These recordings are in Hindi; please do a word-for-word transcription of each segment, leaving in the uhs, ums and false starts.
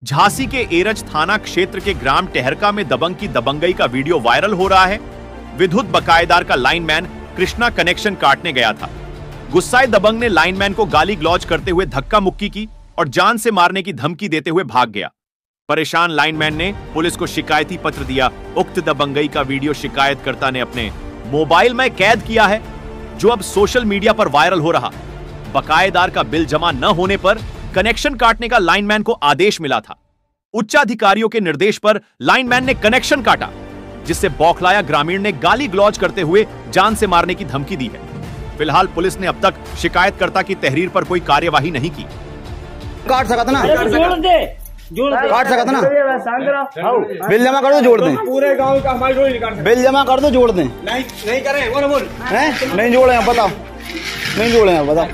झांसी के एरज थाना क्षेत्र के ग्राम टेहरका में दबंग की दबंगई का वीडियो वायरल हो रहा है। विद्युत बकायेदार का लाइनमैन कृष्णा कनेक्शन काटने गया था। गुस्साए दबंग ने लाइनमैन को गाली गलौज करते हुए धक्का मुक्की की और जान से मारने की धमकी देते हुए भाग गया। परेशान लाइनमैन ने पुलिस को शिकायती पत्र दिया। उक्त दबंगई का वीडियो शिकायतकर्ता ने अपने मोबाइल में कैद किया है, जो अब सोशल मीडिया पर वायरल हो रहा। बकायेदार का बिल जमा न होने पर कनेक्शन काटने का लाइनमैन को आदेश मिला था। उच्चाधिकारियों के निर्देश पर लाइनमैन ने कनेक्शन काटा, जिससे बौखलाया ग्रामीण ने गाली गलौज करते हुए जान से मारने की धमकी दी है। फिलहाल पुलिस ने अब तक शिकायतकर्ता की तहरीर पर कोई कार्यवाही नहीं की। काट सकता ना, जोड़ दे, जोड़ दे, काट सकता ना, बिल जमा कर दो जोड़ दें। पूरे गांव का हमारी जोड़ निकाल बिल जमा कर दो जोड़ दें। नहीं नहीं करे बोल बोल हैं नहीं जोड़े हैं, बताओ नहीं जोड़े हैं, बताओ।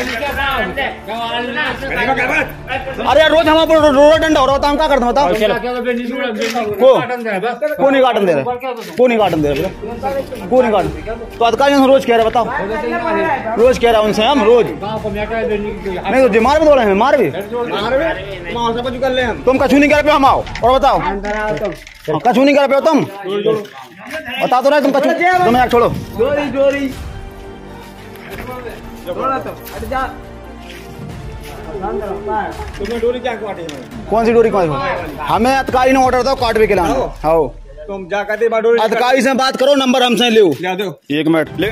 अरे यार रोज हमारे रोड डंडा हो रहा होता, हम क्या करते हैं बताओ। को को नहीं काटन दे रहे, को नहीं काटन दे रहे, को नहीं काटन। तो अधिकारी हम रोज कह रहे, बताओ रोज कह रहे हैं उनसे, हम रोज नहीं तो मार भी दो रहे हैं, मार भी तुम कछू नहीं कर पे हम आओ और बताओ कछू नहीं कर पे हो तुम, बता दो ना तुम कछू, तुम यार छोड़ो। डोरी क्या काटे? कौन सी डोरी काटे? हमें अधिकारी ने ऑर्डर दो काट भी के लाना। हाँ तुम जा करते डोरी अधिकारी से बात करो, नंबर हमसे ले दो एक मिनट ले।